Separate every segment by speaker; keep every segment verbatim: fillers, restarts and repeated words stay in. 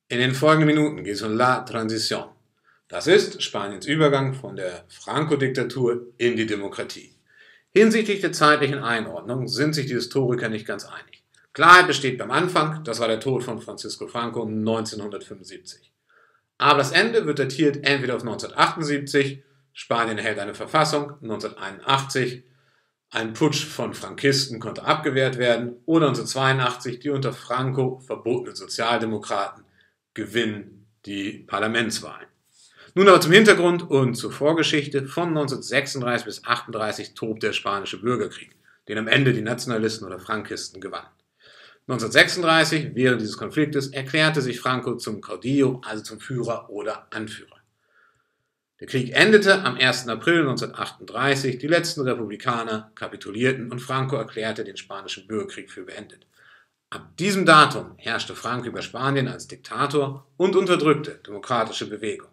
Speaker 1: In den folgenden Minuten geht es um La Transición. Das ist Spaniens Übergang von der Franco-Diktatur in die Demokratie. Hinsichtlich der zeitlichen Einordnung sind sich die Historiker nicht ganz einig. Klarheit besteht beim Anfang, das war der Tod von Francisco Franco neunzehnhundertfünfundsiebzig. Aber das Ende wird datiert entweder auf neunzehnhundertachtundsiebzig, Spanien erhält eine Verfassung, neunzehnhunderteinundachtzig, ein Putsch von Frankisten konnte abgewehrt werden, oder neunzehnhundertzweiundachtzig, die unter Franco verbotenen Sozialdemokraten gewinnen die Parlamentswahlen. Nun aber zum Hintergrund und zur Vorgeschichte. Von neunzehnhundertsechsunddreißig bis achtunddreißig tobt der spanische Bürgerkrieg, den am Ende die Nationalisten oder Frankisten gewannen. neunzehnhundertsechsunddreißig, während dieses Konfliktes, erklärte sich Franco zum Caudillo, also zum Führer oder Anführer. Der Krieg endete am ersten April neunzehnhundertachtunddreißig, die letzten Republikaner kapitulierten und Franco erklärte den spanischen Bürgerkrieg für beendet. Ab diesem Datum herrschte Franco über Spanien als Diktator und unterdrückte demokratische Bewegung.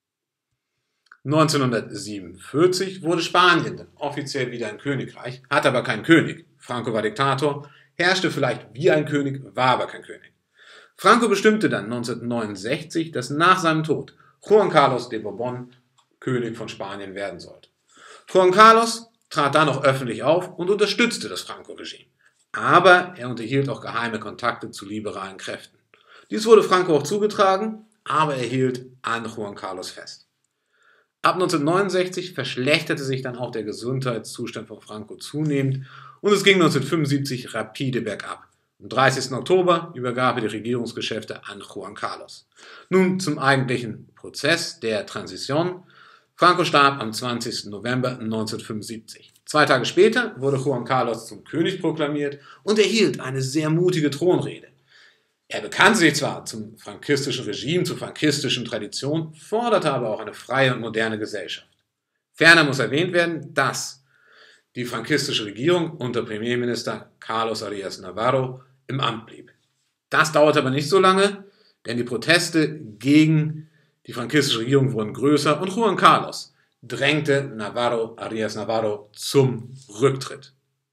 Speaker 1: neunzehnhundertsiebenundvierzig wurde Spanien dann offiziell wieder ein Königreich, hatte aber keinen König. Franco war Diktator, herrschte vielleicht wie ein König, war aber kein König. Franco bestimmte dann neunzehnhundertneunundsechzig, dass nach seinem Tod Juan Carlos de Borbón König von Spanien werden sollte. Juan Carlos trat dann noch öffentlich auf und unterstützte das Franco-Regime. Aber er unterhielt auch geheime Kontakte zu liberalen Kräften. Dies wurde Franco auch zugetragen, aber er hielt an Juan Carlos fest. Ab neunzehnhundertneunundsechzig verschlechterte sich dann auch der Gesundheitszustand von Franco zunehmend und es ging neunzehnhundertfünfundsiebzig rapide bergab. Am dreißigsten Oktober übergab er die Regierungsgeschäfte an Juan Carlos. Nun zum eigentlichen Prozess der Transición. Franco starb am zwanzigsten November neunzehnhundertfünfundsiebzig. Zwei Tage später wurde Juan Carlos zum König proklamiert und erhielt eine sehr mutige Thronrede. Er bekannte sich zwar zum frankistischen Regime, zur frankistischen Tradition, forderte aber auch eine freie und moderne Gesellschaft. Ferner muss erwähnt werden, dass die frankistische Regierung unter Premierminister Carlos Arias Navarro im Amt blieb. Das dauerte aber nicht so lange, denn die Proteste gegen die frankistische Regierung wurden größer und Juan Carlos drängte Navarro, Arias Navarro zum Rücktritt.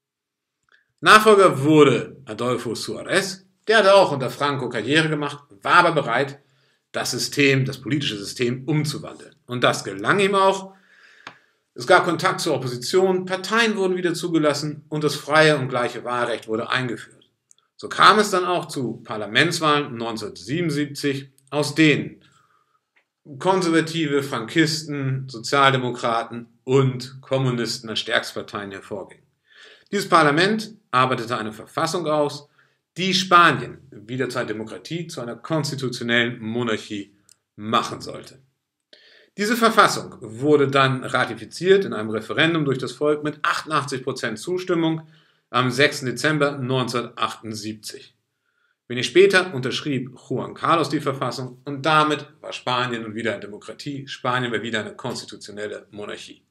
Speaker 1: Nachfolger wurde Adolfo Suárez, der hatte auch unter Franco Karriere gemacht, war aber bereit, das System, das politische System umzuwandeln. Und das gelang ihm auch. Es gab Kontakt zur Opposition, Parteien wurden wieder zugelassen und das freie und gleiche Wahlrecht wurde eingeführt. So kam es dann auch zu Parlamentswahlen neunzehnhundertsiebenundsiebzig, aus denen konservative Frankisten, Sozialdemokraten und Kommunisten als Stärksparteien hervorgingen. Dieses Parlament arbeitete eine Verfassung aus, die Spanien wieder zur Demokratie, zu einer konstitutionellen Monarchie machen sollte. Diese Verfassung wurde dann ratifiziert in einem Referendum durch das Volk mit achtundachtzig Prozent Zustimmung am sechsten Dezember neunzehnhundertachtundsiebzig. Wenig später unterschrieb Juan Carlos die Verfassung und damit war Spanien nun wieder eine Demokratie, Spanien war wieder eine konstitutionelle Monarchie.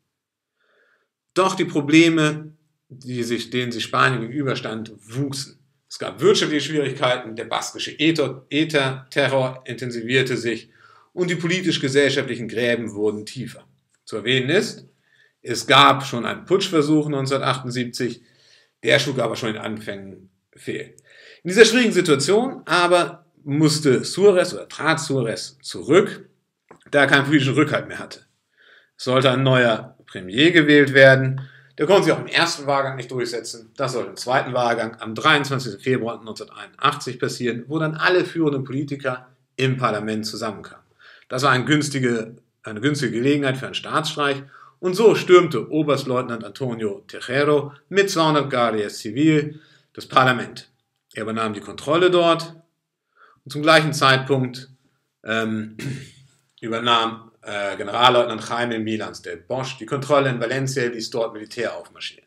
Speaker 1: Doch die Probleme, die sich, denen sich Spanien gegenüberstand, wuchsen. Es gab wirtschaftliche Schwierigkeiten, der baskische ETA-Terror intensivierte sich und die politisch-gesellschaftlichen Gräben wurden tiefer. Zu erwähnen ist, es gab schon einen Putschversuch neunzehnhundertachtundsiebzig, der schlug aber schon in den Anfängen fehl. In dieser schwierigen Situation aber musste Suárez oder trat Suárez zurück, da er keinen politischen Rückhalt mehr hatte. Es sollte ein neuer Premier gewählt werden. Der konnte sich auch im ersten Wahlgang nicht durchsetzen. Das sollte im zweiten Wahlgang am dreiundzwanzigsten Februar neunzehnhunderteinundachtzig passieren, wo dann alle führenden Politiker im Parlament zusammenkamen. Das war eine günstige, eine günstige Gelegenheit für einen Staatsstreich und so stürmte Oberstleutnant Antonio Tejero mit zweihundert Guardias Civil das Parlament. Er übernahm die Kontrolle dort und zum gleichen Zeitpunkt ähm, übernahm äh, Generalleutnant Jaime Milans del Bosch die Kontrolle in Valencia, ließ dort Militär aufmarschieren.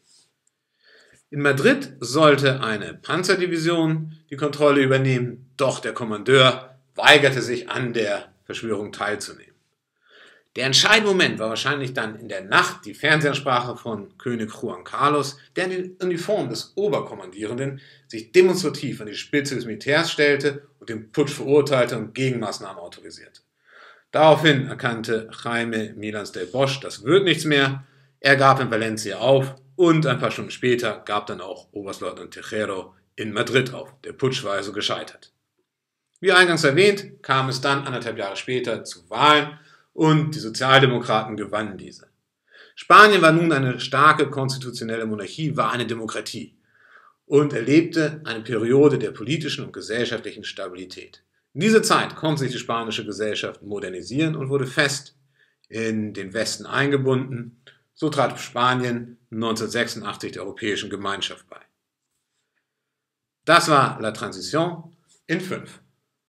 Speaker 1: In Madrid sollte eine Panzerdivision die Kontrolle übernehmen, doch der Kommandeur weigerte sich an der Verschwörung teilzunehmen. Der entscheidende Moment war wahrscheinlich dann in der Nacht die Fernsehansprache von König Juan Carlos, der in die Uniform des Oberkommandierenden sich demonstrativ an die Spitze des Militärs stellte und den Putsch verurteilte und Gegenmaßnahmen autorisierte. Daraufhin erkannte Jaime Milans del Bosch, das wird nichts mehr. Er gab in Valencia auf und ein paar Stunden später gab dann auch Oberstleutnant Tejero in Madrid auf. Der Putsch war also gescheitert. Wie eingangs erwähnt, kam es dann anderthalb Jahre später zu Wahlen und die Sozialdemokraten gewannen diese. Spanien war nun eine starke konstitutionelle Monarchie, war eine Demokratie und erlebte eine Periode der politischen und gesellschaftlichen Stabilität. In dieser Zeit konnte sich die spanische Gesellschaft modernisieren und wurde fest in den Westen eingebunden. So trat Spanien neunzehnhundertsechsundachtzig der Europäischen Gemeinschaft bei. Das war La Transition in fünf.